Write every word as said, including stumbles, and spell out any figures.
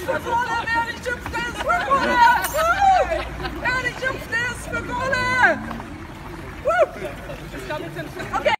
für Kohle! Wer nicht schimpft, der ist für Kohle! Wer nicht schimpft, der ist für Kohle! Okay.